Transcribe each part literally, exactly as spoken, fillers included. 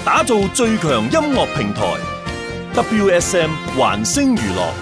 打造最強音樂平台 W S M 環星娛樂。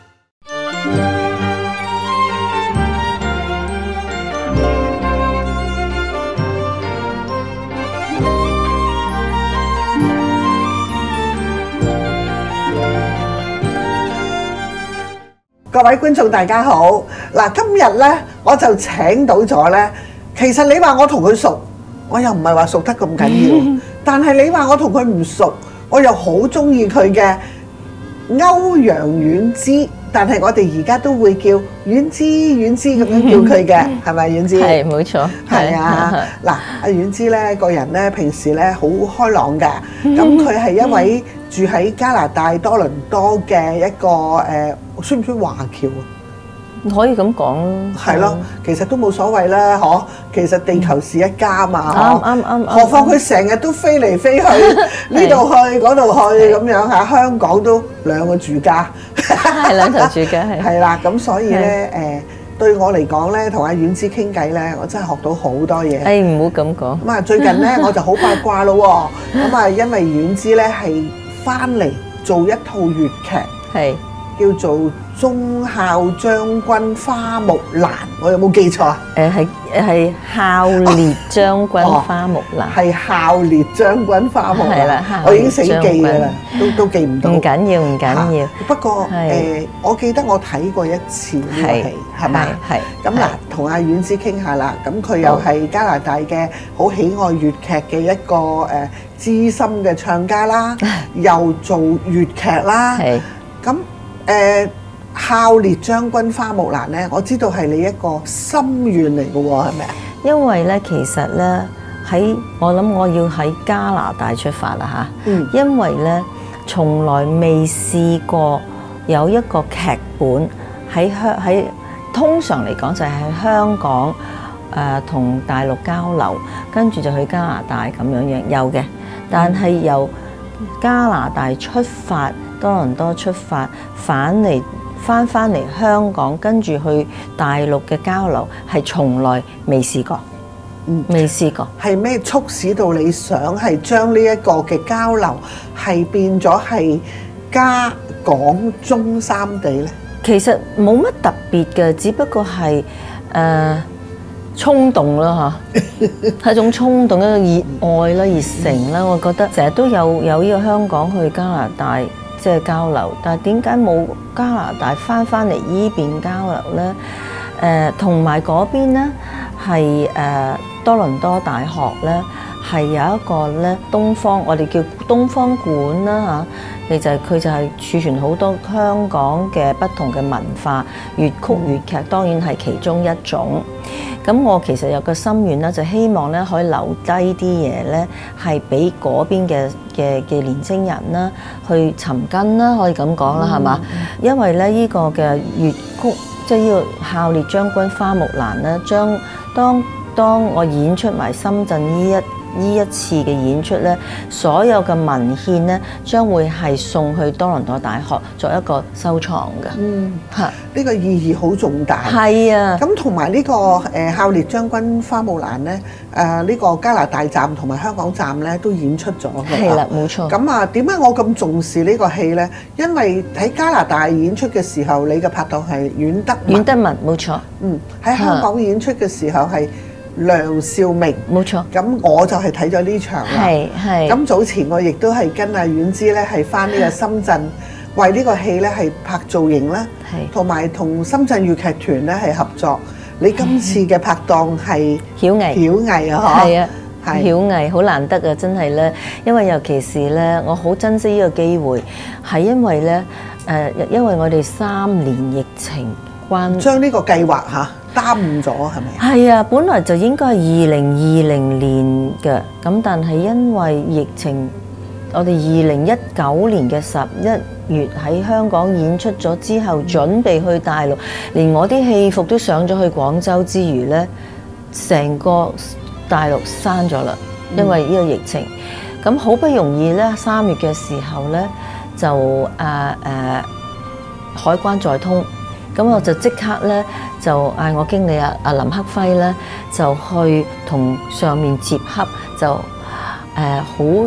各位觀眾大家好，嗱今日呢我就請到咗呢，其實你話我同佢熟，我又唔係話熟得咁緊要，但係你話我同佢唔熟，我又好中意佢嘅歐陽婉芝，但係我哋而家都會叫婉芝婉芝咁樣叫佢嘅，係咪婉芝？ 係冇錯， 係啊，嗱阿婉芝呢個人呢，平時呢好開朗嘅，咁佢係一位住喺加拿大多倫多嘅一個誒。算唔算華僑啊？ 可以咁講， 係咯，其實都冇所謂啦，嗬。其實地球是一家嘛， 啱啱啱。 何況佢成日都飛嚟飛去，呢度去嗰度去咁樣嚇。香港都兩個住家， 係兩頭住家係。 係啦，咁所以咧誒，對我嚟講咧，同阿婉芝傾偈咧，我真係學到好多嘢。 誒唔好咁講。 咁啊，最近咧我就好八卦咯喎。咁啊，因為婉芝咧係翻嚟做一套粵劇。係。叫做《忠孝將軍花木蘭》，我有冇記錯啊？ 誒係係孝烈將軍花木蘭， 係孝烈將軍花木蘭。係啦，我已經死記㗎啦，都都記唔到。唔緊要，唔緊要。 不過誒，我記得我睇過一次呢個戲，係咪？係。咁嗱，同阿婉芝傾下啦。咁佢又係加拿大嘅好喜愛粵劇嘅一個誒資深嘅唱家啦，又做粵劇啦。係。咁誒孝烈將軍花木蘭咧，我知道係你一個心願嚟嘅喎，係咪啊？ 因為咧，其實咧喺我諗我要喺加拿大出發啦嚇，嗯、因為咧從來未試過有一個劇本喺香喺通常嚟講就係喺香港誒同、呃、大陸交流，跟住就去加拿大咁樣樣有嘅，但係由加拿大出發。多倫多出發，返嚟翻翻嚟香港，跟住去大陸嘅交流，係從來未試過，嗯，未試過。 係咩促使到你想係將呢一個嘅交流係變咗係加港中三地呢？ 其實冇乜特別嘅，只不過係誒、呃、衝動啦嚇，係一種衝動，一個熱愛啦、熱誠啦。我覺得成日都有有呢個香港去加拿大。即係交流，但係點解冇加拿大翻翻嚟依邊交流呢？誒，同埋嗰邊呢係誒多倫多大學呢，係有一個咧東方，我哋叫東方館啦嚇，你就係佢就係儲存好多香港嘅不同嘅文化，粵曲粵劇當然係其中一種。咁我其實有個心願咧，就希望咧可以留低啲嘢咧，係俾嗰邊嘅嘅嘅年青人啦，去尋根啦，可以咁講啦，係嘛？因為咧呢個嘅粵曲，即係呢個孝烈將軍花木蘭咧，將當當我演出埋深圳呢一呢一次嘅演出咧，所有嘅文獻咧將會係送去多倫多大學作一個收藏嘅。嗯，嚇， 呢個意義好重大。 係啊， 咁同埋呢個誒孝烈將軍花木蘭咧，誒呢個加拿大站同埋香港站咧都演出咗嘅。 係啦，冇錯。 咁啊，點解我咁重視呢個戲咧？因為喺加拿大演出嘅時候，你嘅拍檔係阮德阮德文，冇錯。 嗯，喺香港演出嘅時候係梁兆明， 冇錯。咁我就係睇咗呢場啦。 係係。 咁早前我亦都係跟阿婉芝咧係返呢個深圳，為呢個戲咧係拍造型啦，同埋同深圳粵劇團咧係合作。你今次嘅拍檔係曉藝， 曉藝啊， 係啊，曉藝好難得啊，真係咧，因為尤其是咧，我好珍惜呢個機會，係因為咧誒，因為我哋三年疫情關， 將呢個計劃嚇耽誤咗係咪？ 係啊，本來就應該係二零二零年嘅，咁但係因為疫情，我哋二零一九年嘅十一月喺香港演出咗之後，準備去大陸，連我啲戲服都上咗去廣州之餘呢，成個大陸閂咗啦，因為呢個疫情。咁好不容易呢，三月嘅時候呢，就誒誒、啊啊、海關再通。咁我就即刻咧就嗌我經理啊啊林克輝咧就去同上面接洽，就誒好好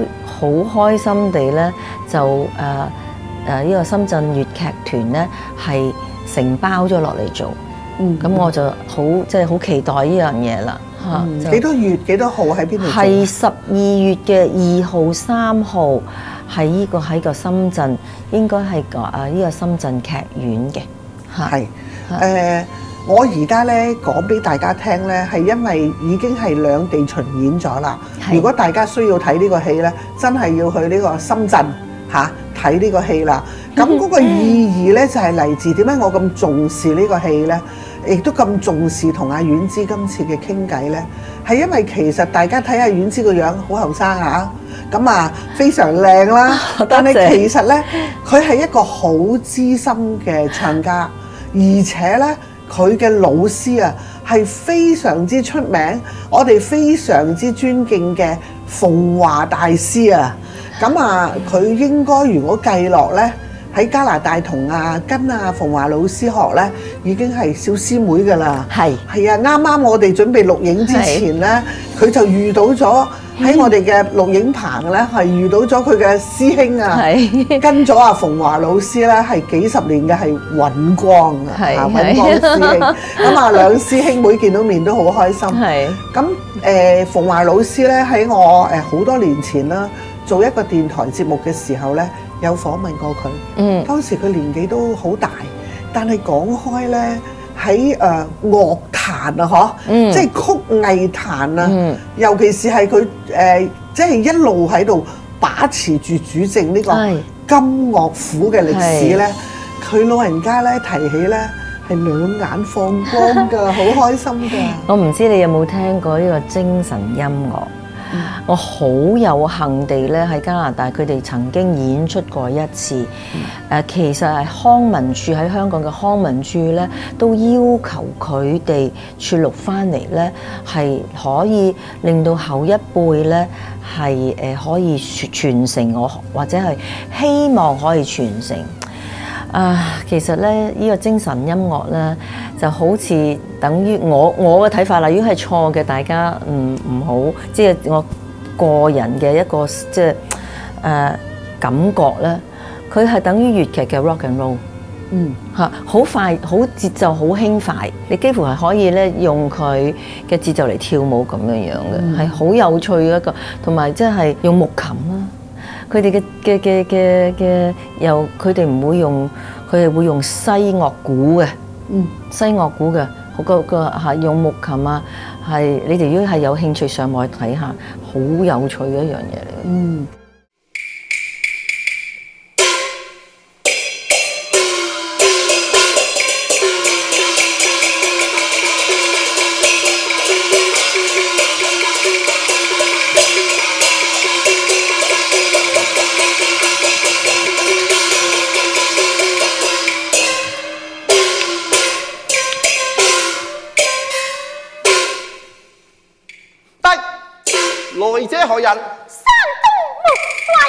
好開心地咧就誒誒呢個深圳粵劇團咧係承包咗落嚟做，嗯，咁我就好即係好期待呢樣嘢啦嚇。 幾多月幾多號喺邊度做？ 係十二月嘅二號、三號，係呢個喺個深圳，應該係個啊呢個深圳劇院嘅嚇。 係誒。我而家咧講俾大家聽咧，係因為已經係兩地巡演咗啦。如果大家需要睇呢個戲咧，真係要去呢個深圳嚇睇呢個戲啦。咁嗰個意義咧就係嚟自點解我咁重視呢個戲咧，亦都咁重視同阿婉芝今次嘅傾偈咧，係因為其實大家睇下婉芝個樣好後生嚇，咁啊非常靚啦。但係其實咧，佢係一個好資深嘅唱家，而且咧，佢嘅老師啊，係非常之出名，我哋非常之尊敬嘅鳳華大師啊。咁啊，佢應該如果計落呢，喺加拿大同啊跟啊鳳華老師學呢，已經係小師妹㗎啦。係係啊，啱啱我哋準備錄影之前呢，佢就遇到咗。喺我哋嘅錄影棚咧，係遇到咗佢嘅師兄啊，跟咗阿鳳華老師咧，係幾十年嘅係尹光啊，尹光師兄。咁啊，兩師兄妹見到面都好開心。咁誒，鳳華老師咧喺我誒好多年前啦，做一個電台節目嘅時候咧，有訪問過佢。嗯，當時佢年紀都好大，但係講開咧。喺誒樂壇啊，嗬、嗯，即係曲藝壇啊，嗯、尤其是係佢誒，即係一路喺度把持住主政呢個金樂府嘅歷史咧，佢老人家咧提起咧係兩眼放光㗎，好開心㗎。 我唔知你有冇聽過呢個精神音樂？嗯、我好有幸地咧喺加拿大，佢哋曾經演出過一次。誒、嗯，其實係康文署喺香港嘅康文署咧，都要求佢哋撮錄翻嚟咧，係可以令到後一輩咧係誒可以傳承我，或者係希望可以傳承。啊，其實咧，呢個精神音樂咧，就好似等於我我嘅睇法啦。如果係錯嘅，大家唔唔好，即係我個人嘅一個即係誒感覺咧。佢係等於粵劇嘅 rock and roll，嗯嚇，好快，好節奏，好輕快，你幾乎係可以咧用佢嘅節奏嚟跳舞咁樣樣嘅，係好有趣嘅一個，同埋即係用木琴啦。佢哋嘅嘅嘅嘅嘅，又佢哋唔會用，佢哋會用西樂鼓嘅，嗯，西樂鼓嘅，好個個係用木琴啊，係你哋如果係有興趣上網去睇下，好有趣嘅一樣嘢嚟嘅。嗯。 來者何人？ 山東木慧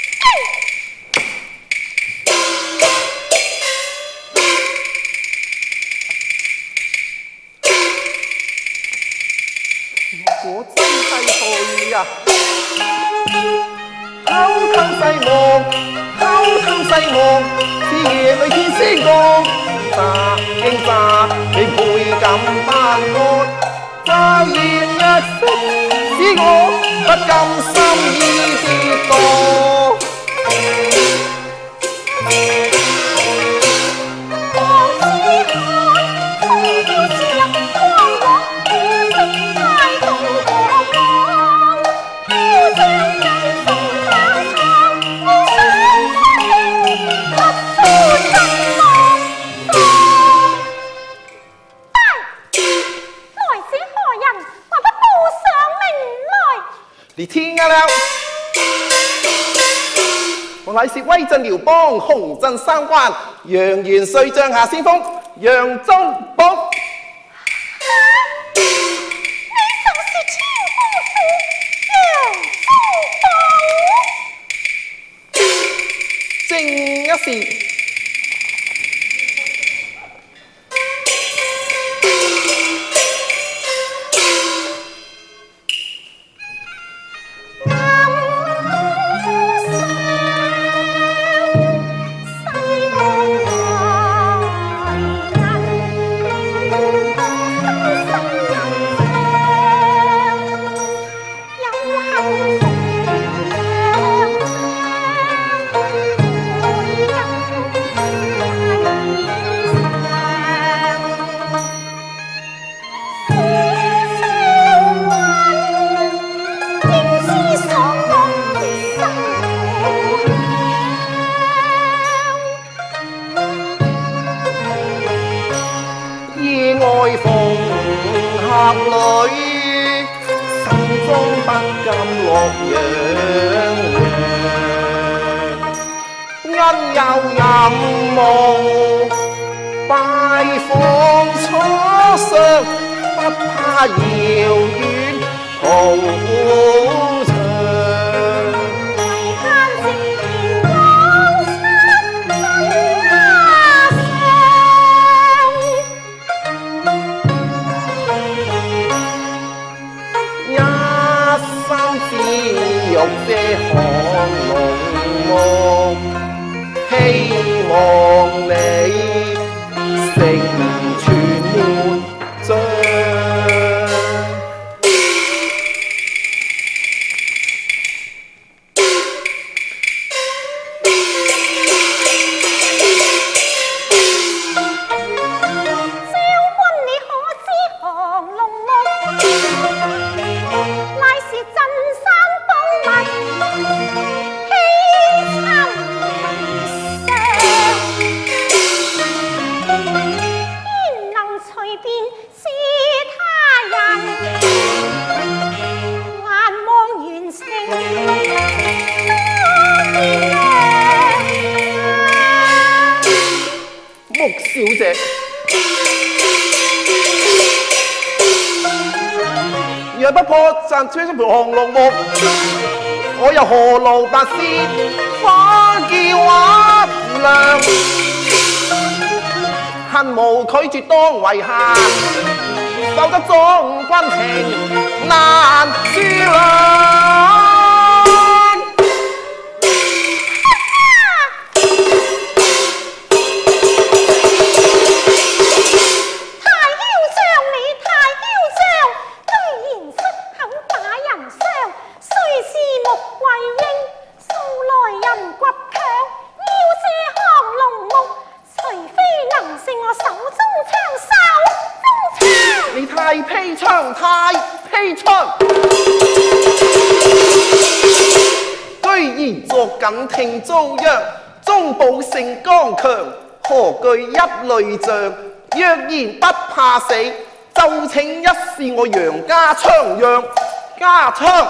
我真係去啊！偷偷西望，偷偷西望，是夜裏見星光。乍驚乍，你倍感不安，乍現一聲。使我不甘心意跌墮， 我是海，從要是入光我，意識態度過光，要將人生打錯，我想翻不負真望。但來者何人？還不報上名來！ 你聽啊了，我乃是威震遼邦、雄鎮三關、楊元帥帳下先鋒楊宗保。 你就是千夫婦楊宗保？ 正一時。 裏，心中不甘落陽陽，因有任務拜訪初相，不怕遙遠途長。欲借降龍夢，希望你成全沒障。小姐，若不破賺穿一盤紅龍木，我又何勞白絲花叫畫亮？恨無拒絕當為下，否則眾軍情難處量。太披槍，太披槍，居然作緊聽遭殃，中部性剛強，何懼一類象？若然不怕死，就請一試我楊家槍，楊家槍。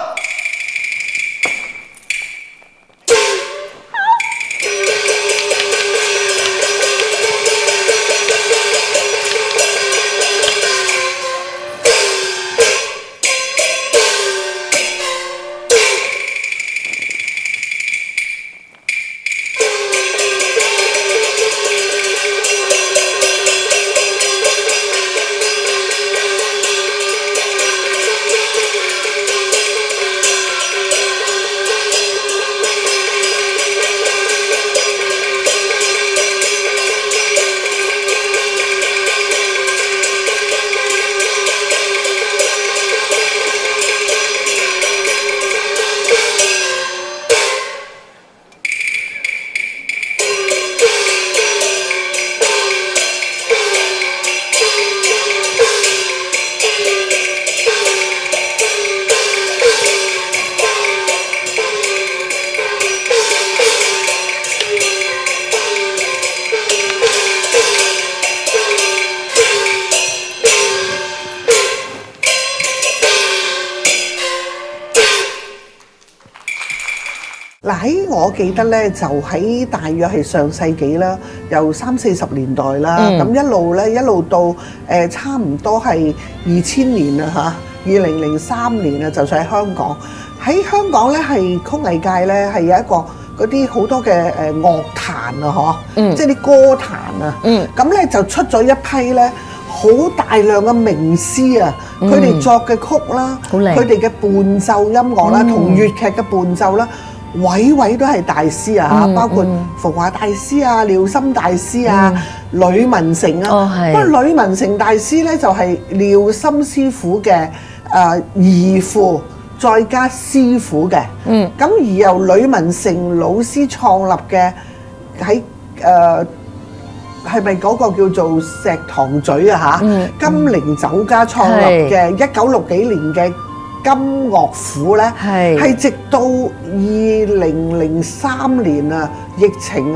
嗱喺我記得咧，就喺大約係上世紀啦，由三四十年代啦，咁、嗯、一路咧一路到誒、呃、差唔多係二千年啊嚇，二零零三年啊，就算喺香港，喺香港咧係曲藝界咧係有一個嗰啲好多嘅誒樂壇啊嗬，嗯、即係啲歌壇啊，咁咧、嗯、就出咗一批咧好大量嘅名師啊，佢哋、嗯、作嘅曲啦，佢哋嘅伴奏音樂啦，同、嗯、粵劇嘅伴奏啦。位位都係大師啊！嗯、包括馮華大師啊、廖心大師啊、嗯、呂文成啊。哦，係。不過呂文成大師咧就係、是、廖心師傅嘅誒義父，再加師傅嘅。嗯。咁而由呂文成老師創立嘅喺誒係咪嗰個叫做石塘咀啊嚇？嗯、金陵酒家創立嘅一九六幾年嘅。金樂府咧，係直到二零零三年啊，疫情啊，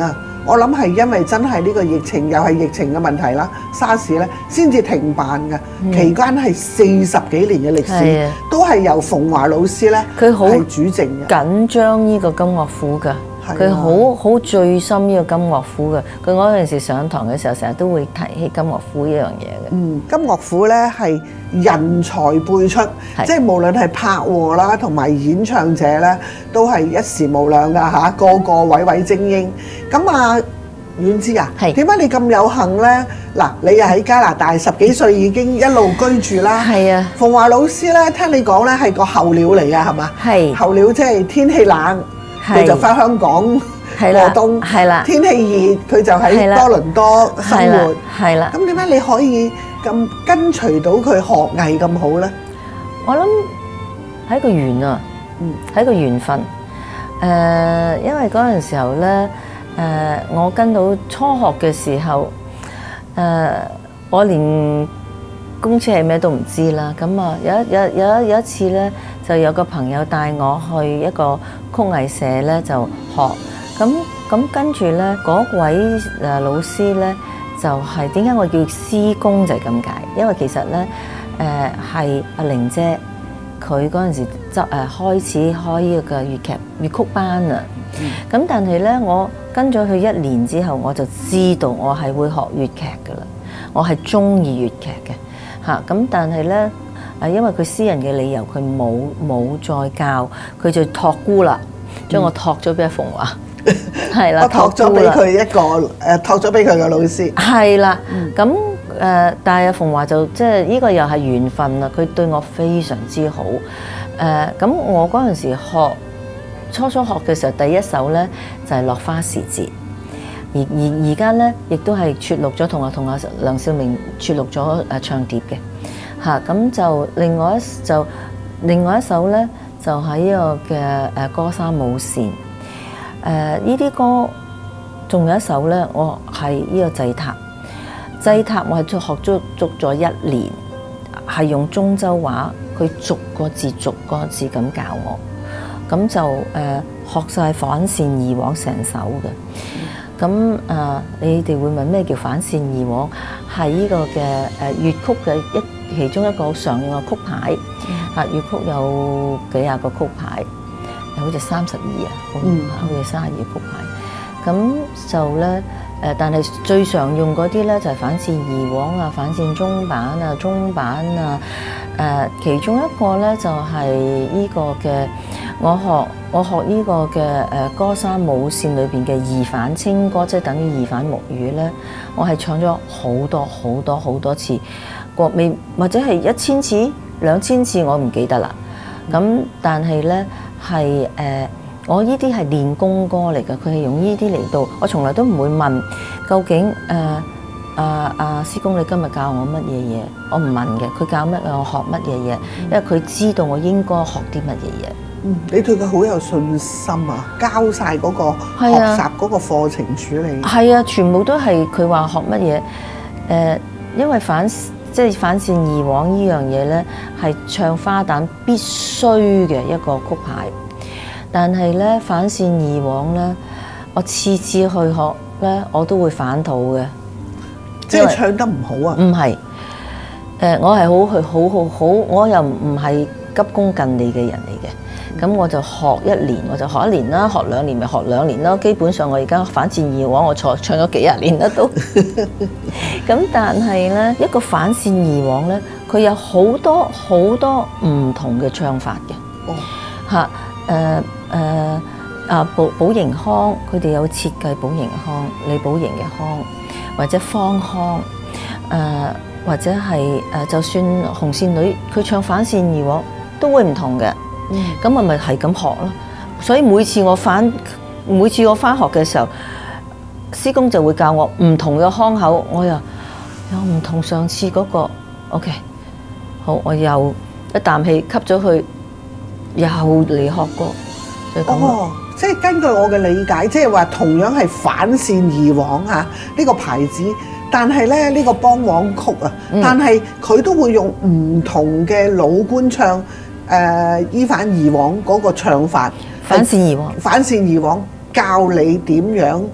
我諗係因為真係呢個疫情又係疫情嘅問題啦，沙士咧先至停辦嘅，嗯、期間係四十幾年嘅歷史，的都係由馮華老師咧佢好主政嘅， 緊張呢個金樂府㗎。佢好好醉心呢個金樂府嘅，佢嗰陣時上堂嘅時候，成日都會提起金樂府呢樣嘢嘅。 嗯，金樂府咧係人才輩出，即係無論係拍和啦，同埋演唱者咧，都係一時無兩㗎嚇，個個位位精英。咁啊，婉芝啊，點解你咁有幸咧？嗱，你又喺加拿大十幾歲已經一路居住啦。係啊。馮華老師咧，聽你講咧係個候鳥嚟㗎，係嘛？係。候鳥即係天氣冷。佢就翻香港過冬，天氣熱佢就喺多倫多生活。係啦，咁點解你可以咁跟隨到佢學藝咁好咧？ 我諗係一個緣啊，嗯，係一個緣分。誒，因為嗰陣時候咧，誒，我跟到初學嘅時候，誒，我連公車係咩都唔知啦。咁啊，有一有有一有一次咧，就有個朋友帶我去一個曲藝社咧就學，咁咁跟住咧嗰位誒老師咧就係點解我叫師公就係咁解，因為其實咧誒係阿玲姐佢嗰陣時執誒開始開呢個嘅粵劇粵曲班啊，咁、嗯、但係咧我跟咗佢一年之後，我就知道我係會學粵劇噶啦，我係中意粵劇嘅嚇，咁但係咧。誒，因為佢私人嘅理由，佢冇冇再教，佢就託孤啦，將我託咗俾阿馮華，係啦， 我託咗俾佢一個誒，託咗俾佢嘅老師， 係啦，咁誒，但係阿馮華就即係呢個又係緣分啦，佢對我非常之好，誒，咁我嗰陣時學初初學嘅時候，第一首咧就係《落花時節》，而而而家咧亦都係撮錄咗同阿同阿梁少明撮錄咗誒唱碟嘅。嚇，咁就另外一就另外一首咧，就喺呢個嘅誒歌衫舞扇。誒呢啲歌，仲有一首咧，我係呢個祭塔。祭塔我係學足足咗一年，係用中州話，佢逐個字逐個字咁教我。咁就誒、呃、學晒反線二往成首嘅。咁誒、呃，你哋會問咩叫反線二往？係呢個嘅誒粵曲嘅一。其中一個好常用嘅曲牌，啊粵曲有幾廿個曲牌，好似三十二啊，好似三十二曲牌。咁就咧誒，但係最常用嗰啲咧就係反線二往啊、反線中板啊、中板啊。誒，其中一個咧就係呢個嘅，我學我學呢個嘅誒歌衫舞扇裏邊嘅二反清歌，即係等於二反木魚咧，我係唱咗好多好多好多次。國未或者係一千次、兩千次，我唔記得啦。咁但係咧係誒，我呢啲係練功歌嚟㗎，佢係用呢啲嚟到，我從來都唔會問究竟誒啊啊師公你今日教我乜嘢嘢，我唔問嘅，佢教乜我學乜嘢嘢，因為佢知道我應該學啲乜嘢嘢。 嗯，你對佢好有信心啊，交晒嗰個學習嗰個課程處理。 係啊，全部都係佢話學乜嘢誒，因為反。即係反線二往呢樣嘢咧，係唱花旦必須嘅一個曲牌。但係咧反線二往咧，我次次去學咧，我都會反肚嘅。 即係唱得唔好啊？ 唔係，誒我係好去好好好，我又唔係急功近利嘅人嚟嘅。咁我就學一年，我就學一年啦，學兩年咪學兩年咯。基本上我而家反線二往，我唱唱咗幾廿年啦都。咁但係咧，一個反線二往咧，佢有好多好多唔同嘅唱法嘅。哦，嚇誒誒啊寶寶盈腔，佢哋有設計寶盈腔、李寶盈嘅腔，或者方腔，誒、呃、或者係誒、呃，就算紅線女佢唱反線二往都會唔同嘅。咁、嗯、我咪係咁學咯，所以每次我返每次我返學嘅時候，師公就會教我唔同嘅腔口，我又有唔同上次嗰、那個 OK， 好，我又一啖氣吸咗去，又嚟學過，就咁、 哦。即係根據我嘅理解，即係話同樣係反線二往嚇呢個牌子，但係咧呢、這個梆黃曲啊，嗯、但係佢都會用唔同嘅老官唱。誒依反而往嗰個唱法， 反線而往， 反線而往教你點樣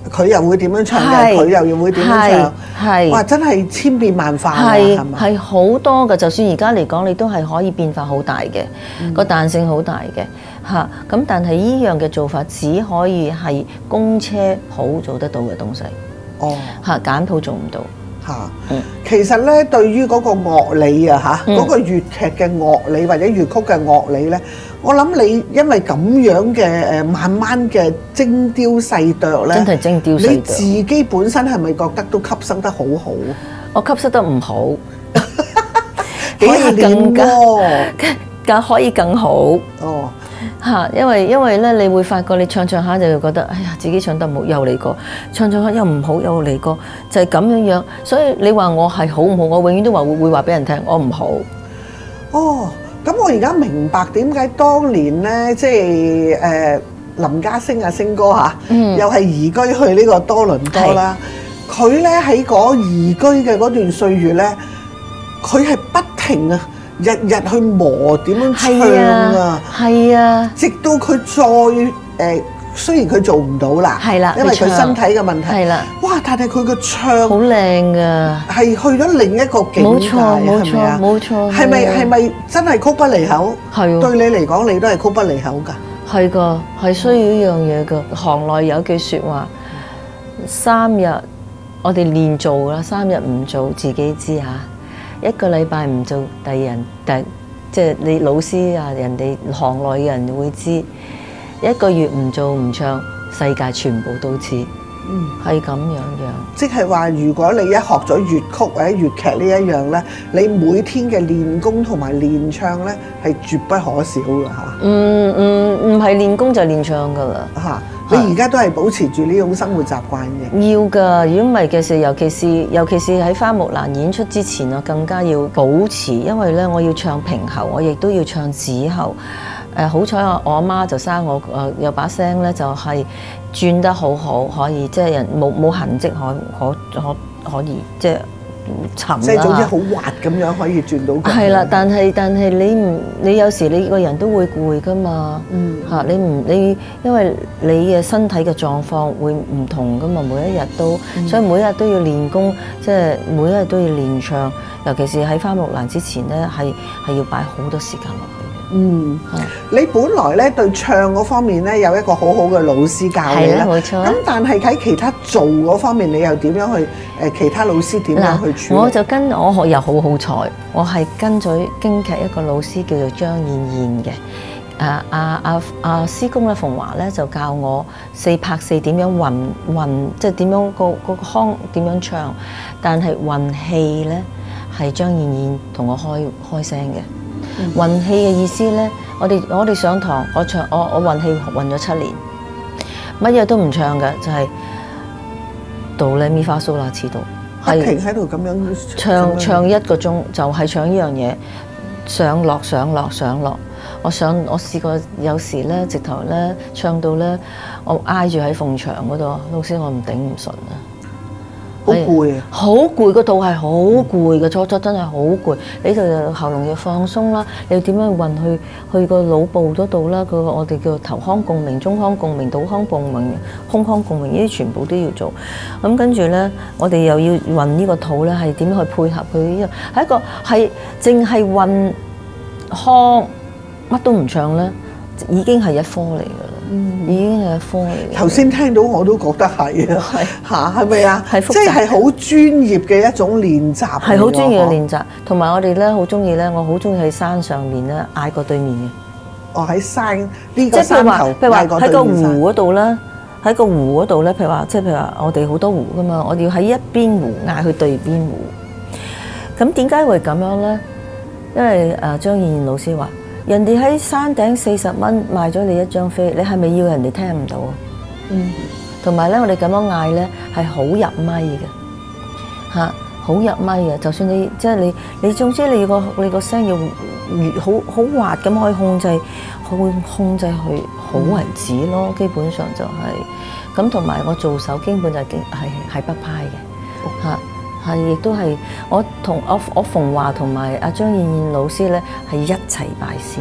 佢又會點樣唱嘅，佢又要會點樣唱， 係哇！真係千變萬化啊， 係係嘛？ 係好多嘅，就算而家嚟講，你都係可以變化好大嘅，個彈性好大嘅嚇。咁但係依樣嘅做法只可以係公車好做得到嘅東西。 哦， 嚇簡譜做唔到。 嚇，其實咧，對於嗰個樂理啊嚇，嗰、嗯、個粵劇嘅樂理或者粵曲嘅樂理咧，我諗你因為咁樣嘅誒慢慢嘅精雕細琢咧， 真係精雕細琢。 你自己本身係咪覺得都吸收得好好？ 我吸收得唔好， 可以更加更可以更好。哦。嚇，因為因為咧，你會發覺你唱唱下就會覺得，哎呀，自己唱得唔好，又嚟過；唱唱下又唔好，又嚟過，就係咁樣樣。所以你話我係好唔好？我永遠都話會會話俾人聽，我唔好。 哦，咁我而家明白點解當年咧，即係誒林家聲啊，聲哥嚇，嗯、又係移居去呢個多倫多啦。佢咧喺嗰移居嘅嗰段歲月咧，佢係不停啊！日日去磨點樣唱啊， 係啊， 直到佢再誒、呃，雖然佢做唔到啦，係啦，因為佢身體嘅問題，係啦，哇！但係佢個唱好靚噶， 係去咗另一個境界，係咪啊？冇錯，係咪係咪真係曲不離口？係，對你嚟講，你都係曲不離口㗎。 係噶，係需要呢樣嘢㗎。行內有句説話，三日我哋練做啦，三日唔做自己知嚇。一個禮拜唔做，第二人第即係你老師啊，人哋行內嘅人會知。一個月唔做唔唱，世界全部都知。嗯，係咁樣樣。 即係話，如果你一學咗粵曲或者粵劇呢一樣咧，你每天嘅練功同埋練唱咧係絕不可少㗎嚇。 嗯嗯，唔係練功就練唱㗎啦嚇。你而家都係保持住呢種生活習慣嘅。 要㗎，如果唔係嘅時，尤其是尤其是喺花木蘭演出之前啊，更加要保持，因為咧我要唱平喉，我亦都要唱子喉。誒、呃、好彩我我阿媽就生我誒、呃、有把聲咧，就係、是、轉得好好，可以即係人冇冇痕跡可可可可以即係沉啦。 即係總之好滑咁樣可以轉到佢。 係啦，但係但係你唔你有時你個人都會攰㗎嘛。嗯。嚇你唔你因為你嘅身體嘅狀況會唔同㗎嘛，每一日都，嗯、所以每一日都要練功，即係每一日都要練唱，尤其是喺花木蘭之前咧，係係要擺好多時間落去。 嗯，是你本來咧對唱嗰方面咧有一個好好嘅老師教你啦，冇錯。咁但係喺其他做嗰方面，你又點樣去誒？其他老師點樣去處理？ 我就跟我學又好好彩，我係跟咗京劇一個老師叫做張燕燕嘅。誒阿阿阿師公咧，鳳華咧就教我四拍四點樣運運，即係點樣個個腔點樣唱。但係運氣咧係張燕燕同我開開聲嘅。運氣嘅意思咧，我哋我哋上堂，我唱我我運氣運咗七年，乜嘢都唔唱嘅，就係哆來咪發嗦啦，次度係停喺度咁樣唱樣唱一個鐘，就係、是、唱呢樣嘢，上落上落上落。我上我試過有時咧，直頭咧唱到咧，我挨住喺鳳牆嗰度，老師我唔頂唔順啊！ 好攰啊！ 好攰，個肚係好攰嘅，初初真係好攰。你就喉嚨要放鬆啦，你要點樣運去去個腦部嗰度啦？個我哋叫頭腔共鳴、中腔共鳴、肚腔共鳴、胸腔共鳴，呢啲全部都要做。咁跟住咧，我哋又要運呢個肚咧，係點樣去配合佢？呢個係一個係淨係運腔，乜都唔唱咧，已經係一科嚟㗎啦。嗯，已經係一科嚟嘅。頭先聽到我都覺得係啊，嚇係咪啊？係複雜，即係好專業嘅一種練習。 係好專業嘅練習，同埋我哋咧好中意咧，我好中意喺山上面咧嗌過對面嘅。 哦，喺山呢個山頭嗌過對面。 喺個湖嗰度咧，喺個湖嗰度咧，譬如話，即係譬如話，我哋好多湖噶嘛，我哋要喺一邊湖嗌去對邊湖。咁點解會咁樣咧？因為誒張燕燕老師話。人哋喺山頂四十蚊賣咗你一張飛，你係咪要人哋聽唔到啊？嗯，同埋咧，我哋咁樣嗌咧係好入咪嘅，嚇好入咪嘅。就算你即係你，你總之你個你個聲要好好滑咁可以控制，可以控制佢好為止咯。基本上就係咁，同埋我做手基本就係係係北派嘅，嚇。係，亦都係我同我我馮華同埋阿張燕燕老師咧係一齊拜師。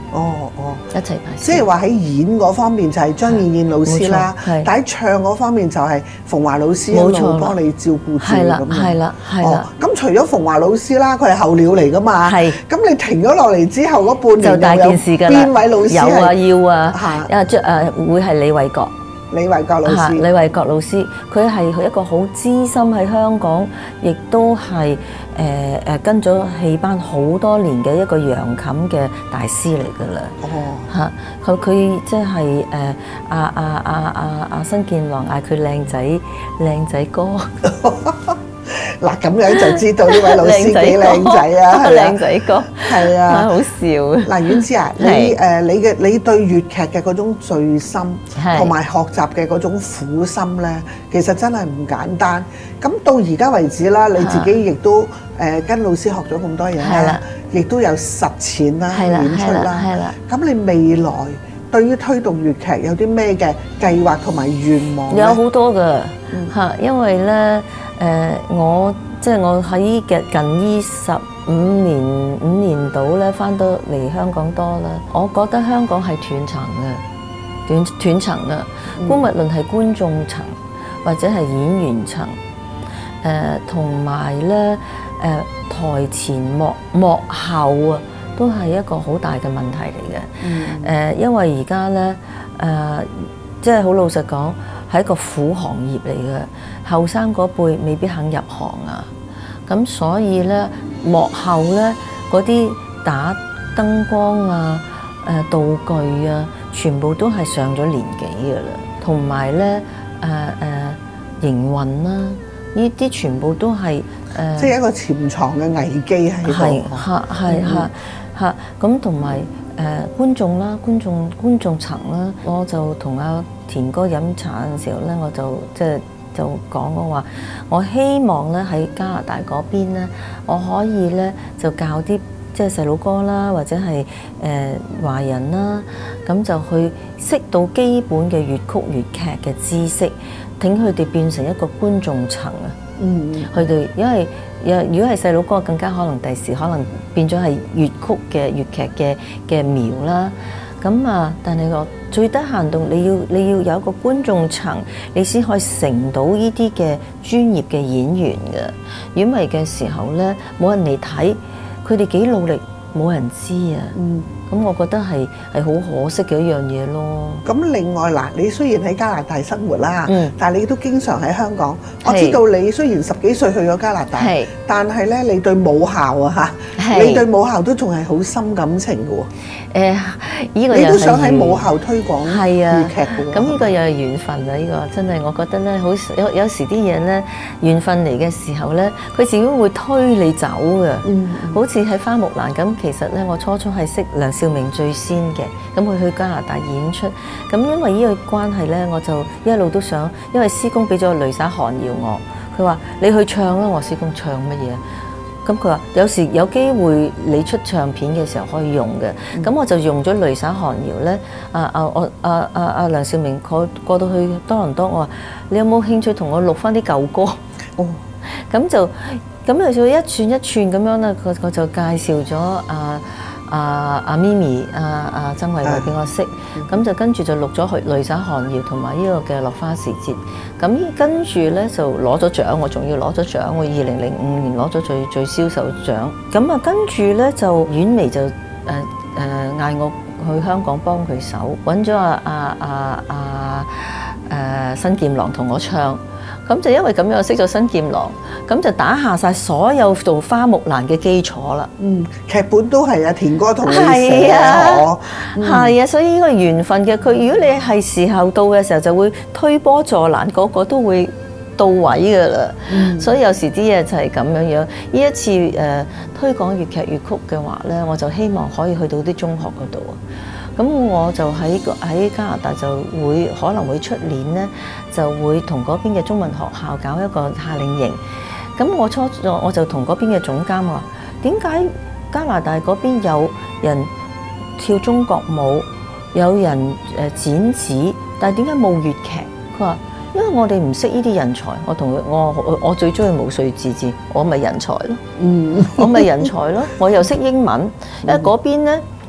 哦哦， 一齊排。 即係話喺演嗰方面就係張燕燕老師啦， 係但喺唱嗰方面就係馮華老師一冇錯路幫你照顧住係啦咁樣。 係啦係啦。 咁除咗馮華老師啦，佢係候鳥嚟噶嘛。 係。 咁你停咗落嚟之後嗰半年就大件事㗎啦。 邊位老師有啊要啊， 嚇啊將誒會係李衛國。 李衛國老師， 李衛國老師，佢係一個好資深喺香港，亦都係誒誒跟咗戲班好多年嘅一個揚琴嘅大師嚟㗎啦。 哦， 嚇，佢佢即係誒阿阿阿阿阿新健郎嗌佢靚仔靚仔哥。 嗱咁樣就知道呢位老師幾靚仔啊！ 靚仔哥， 係啊， 好笑啊！ 嗱，婉芝啊，你誒你嘅你對粵劇嘅嗰種醉心，同埋學習嘅嗰種苦心咧，其實真係唔簡單。咁到而家為止啦，你自己亦都誒跟老師學咗咁多嘢啦，亦都有實踐啦、演出啦。係啦。咁你未來對於推動粵劇有啲咩嘅計劃同埋願望咧？ 有好多㗎嚇，因為咧。誒、呃、我即係我喺嘅近呢十五年五年度咧，翻到嚟香港多啦。我覺得香港係斷層嘅，斷斷層啦。無論係觀眾層或者係演員層，誒同埋咧誒台前幕幕後啊，都係一個好大嘅問題嚟嘅。誒、嗯呃，因為而家咧誒，即係好老實講，係一個苦行業嚟嘅。後生嗰輩未必肯入行啊，咁所以咧幕後咧嗰啲打燈光啊、誒道具啊，全部都係上咗年紀㗎啦，同埋咧誒誒營運啦，呢啲全部都係誒，呃、 即係一個潛藏嘅危機喺度。 係係係係係，咁同埋誒觀眾啦，觀眾觀眾層啦，我就同阿田哥飲茶嘅時候咧，我就即係。就講我話，我希望咧喺加拿大嗰邊咧，我可以咧就教啲即係細佬哥啦，或者係誒華人啦，咁就去識到基本嘅粵曲粵劇嘅知識，等佢哋變成一個觀眾層啊。嗯，佢哋因為如果係細佬哥，更加可能第時可能變咗係粵曲嘅粵劇嘅嘅苗啦。咁啊，但係我最低限度你要你要有一個觀眾層，你先可以成到呢啲嘅專業嘅演員嘅。如果唔係嘅時候咧，冇人嚟睇，佢哋幾努力，冇人知啊。嗯，咁我覺得係係好可惜嘅一樣嘢咯。 咁另外嗱，你雖然喺加拿大生活啦，嗯、但係你都經常喺香港。 是我知道你雖然十幾歲去咗加拿大，是但係咧你對母校啊嚇，是你對母校都仲係好深感情嘅喎。誒、 呃，依、這個你都想喺母校推廣粵劇嘅喎。 咁呢個又係緣分啊！呢、這個真係我覺得咧，好有有時啲嘢咧，緣分嚟嘅時候咧，佢自己會推你走嘅。嗯，好似喺花木蘭咁，其實咧我初初係識梁少明最先嘅，咁佢去加拿大演出，咁因為呢個關係咧，我就一路都想，因為師公俾咗個雷灑寒窯我，佢話你去唱啦，我師公唱乜嘢？咁佢話有時有機會你出唱片嘅時候可以用嘅，咁、嗯、我就用咗雷灑寒窯咧。啊啊我啊啊啊梁少明過過到去多倫多，我話你有冇興趣同我錄翻啲舊歌？哦，咁就咁就一串一串咁樣咧，佢佢就介紹咗啊。啊阿咪咪啊啊曾慧慧俾我識，咁、嗯、就跟住就錄咗去雷灑寒窯同埋呢個嘅落花時節，咁跟住咧就攞咗獎，我仲要攞咗獎，我二零零五年攞咗最最銷售獎，咁啊跟住咧就婉薇就誒誒嗌我去香港幫佢手，揾咗阿阿阿阿誒新劍郎同我唱。咁就因為咁樣，我識咗新劍郎，咁就打下晒所有做花木蘭嘅基礎啦。嗯， 劇本都係阿田哥同你寫啊， 係啊，所以呢個緣分嘅佢，如果你係時候到嘅時候，就會推波助瀾，個個都會到位噶啦。嗯、所以有時啲嘢就係咁樣樣。呢一次誒、呃、推廣粵劇粵曲嘅話咧，我就希望可以去到啲中學嗰度啊。咁我就喺喺加拿大就會可能會出年咧，就會同嗰邊嘅中文學校搞一個夏令營。咁我初我就同嗰邊嘅總監話：點解加拿大嗰邊有人跳中國舞，有人誒剪紙，但係點解冇粵劇？佢話：因為我哋唔識呢啲人才。我同佢我我我最中意毛遂自薦，我咪人才咯。嗯，我咪人才咯。我又識英文，因為嗰邊咧。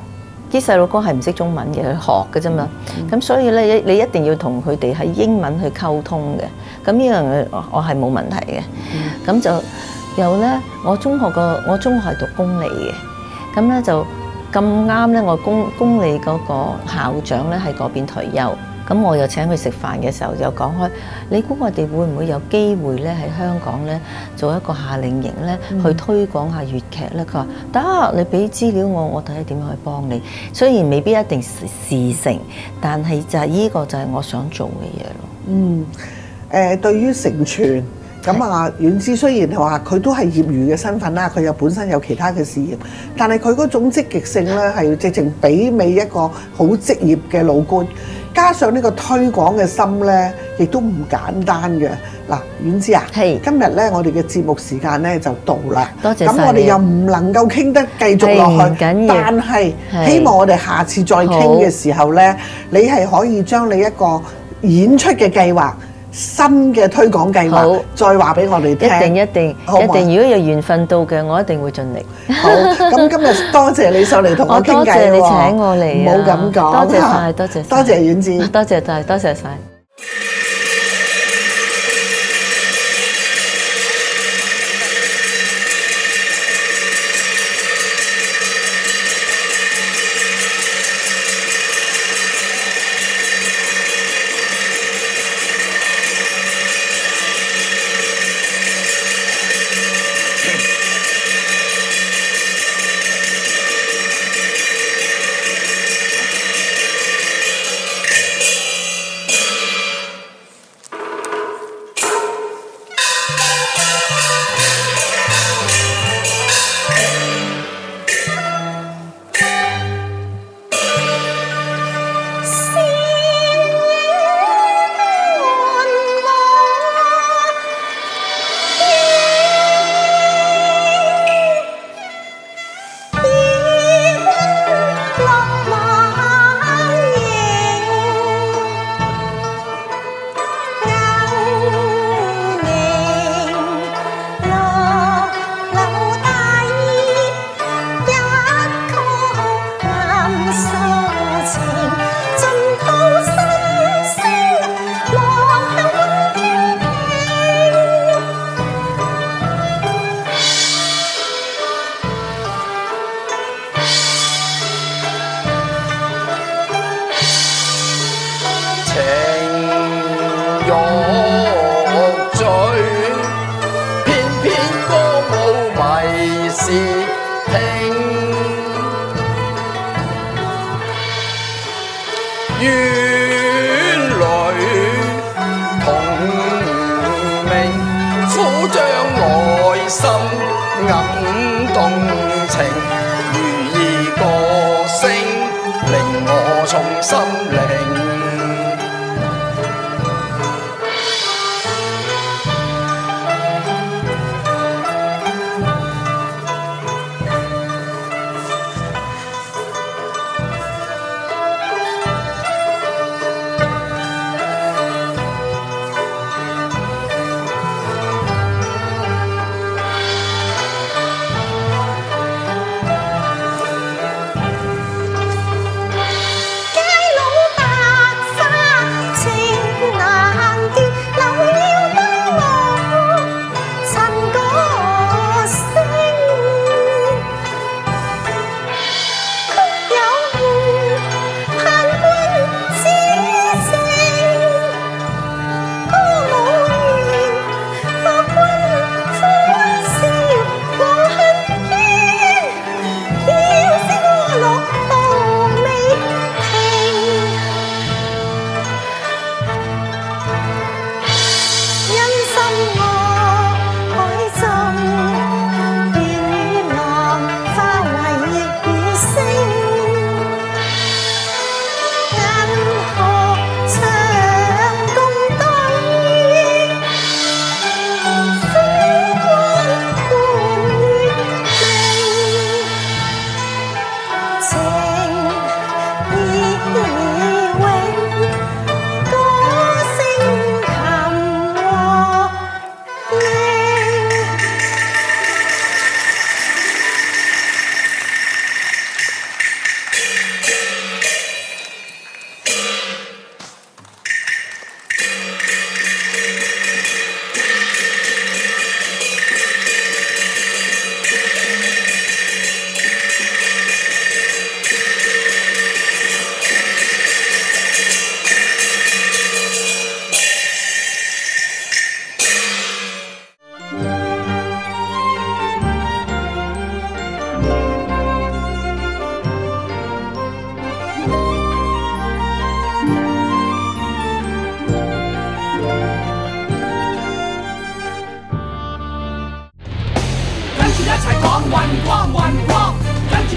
啲細路哥係唔識中文嘅，去學嘅啫嘛。咁、嗯、所以咧，你一定要同佢哋喺英文去溝通嘅。咁呢樣嘢我係冇問題嘅。咁、嗯、就有咧，我中學個我中學係讀公理嘅，咁咧就咁啱咧，我公公理嗰個校長咧喺嗰邊退休。咁我又請佢食飯嘅時候就講開，你估我哋會唔會有機會咧喺香港咧做一個夏令營咧，嗯、去推廣下粵劇咧？佢話得，你俾資料我，我睇下點樣去幫你。雖然未必一定事成，但係就係呢個就係我想做嘅嘢咯。嗯， 誒、呃，對於成全咁啊，婉芝雖然係話佢都係業餘嘅身份啦，佢又本身有其他嘅事業，但係佢嗰種積極性咧係直情媲美一個好職業嘅老官。加上呢個推廣嘅心咧，亦都唔簡單嘅。嗱，婉芝啊， 係今日咧，我哋嘅節目時間咧就到啦。 多謝。 咁我哋又唔能夠傾得繼續落去，但係希望我哋下次再傾嘅時候咧，你係可以將你一個演出嘅計劃、新嘅推廣計劃，再話俾我哋聽。 一定一定一定，如果有緣分到嘅，我一定會盡力。 好，咁今日多謝你上嚟同我傾偈喎。 多謝你請我嚟， 唔好咁講。 多謝晒，多謝， 多謝婉芝， 多謝晒，多謝晒。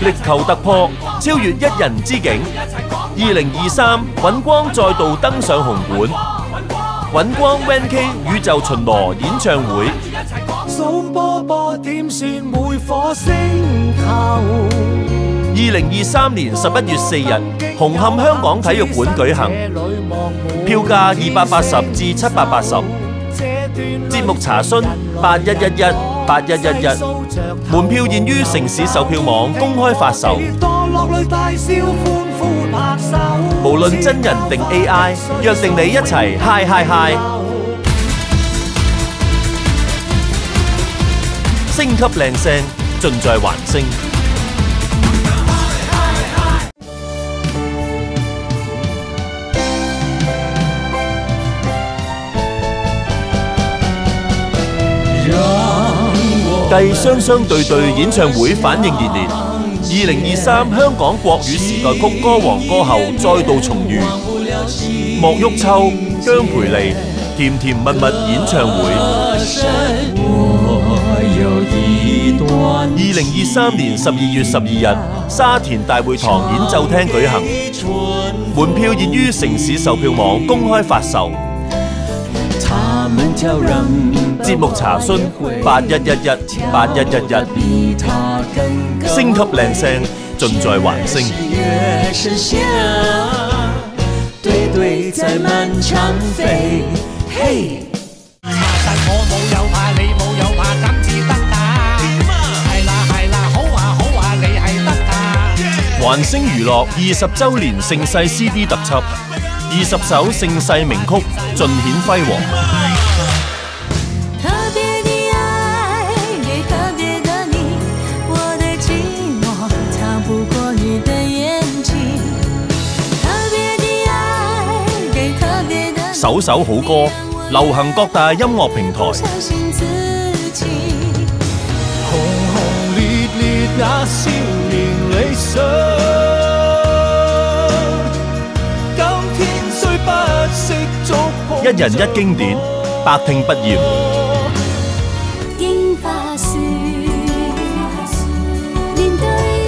力求突破，超越一人之境。二零二三，尹光再度登上紅館，尹光 Van K 宇宙巡邏演唱會。 數波波點算每顆星球？ 二零二三年十一月四日，紅磡香港體育館舉行，票價二百八十至七百八十。節目查詢八一一一八一一一，門票現於城市售票網公開發售。無論真人定 A I， 約定你一齊嗨嗨嗨！星級靚聲盡在環星。繼雙雙對對演唱會反應熱烈，二零二三香港國語時代曲歌王歌后再度重遇，莫旭秋、姜培利甜甜蜜蜜演唱會。二零二三年十二月十二日，沙田大會堂演奏廳舉行，門票現於城市售票網公開發售。節目查詢八一一一八一一一，星級靚聲盡在環星。 對對在漫長飛，嘿！查實我冇有怕，你冇有怕，咁至得㗎。係啦係啦，好啊好啊，你係得㗎。 環星娛樂二十週年盛世 C D 特輯，二十首盛世名曲盡顯輝煌。首首好歌，流行各大音樂平台。 轟轟烈烈那少年理想，今天雖不識觸碰， 一人一經典，百聽不厭。 櫻花樹，面對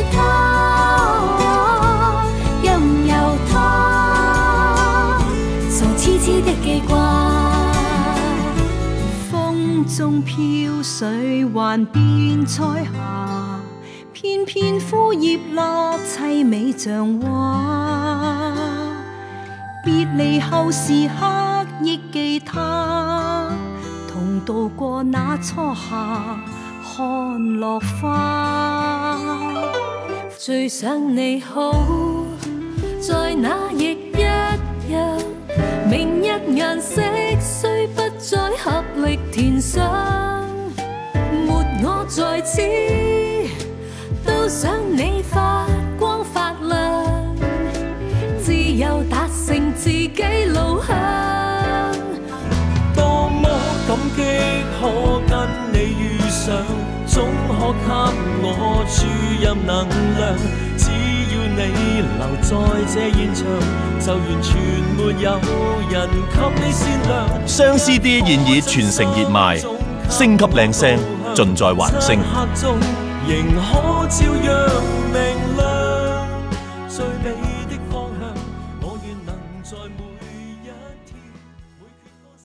他，任由他，傻痴痴的記掛。風中飄水還變彩霞，片片枯葉落凄美像畫。別離後時刻憶記他，同渡過那初夏看落花。最想你好，在那亦一樣，明日顏色雖不再合力填上，沒我在此，都想你發光發亮，自由達成自己路向。 多麼感激可跟你遇上，總可給我注入能量。只要你留在這現場，就完全沒有人給你善良。 雙 C D 現已全城熱賣，星級靚聲盡在環星。 仍可照樣明亮。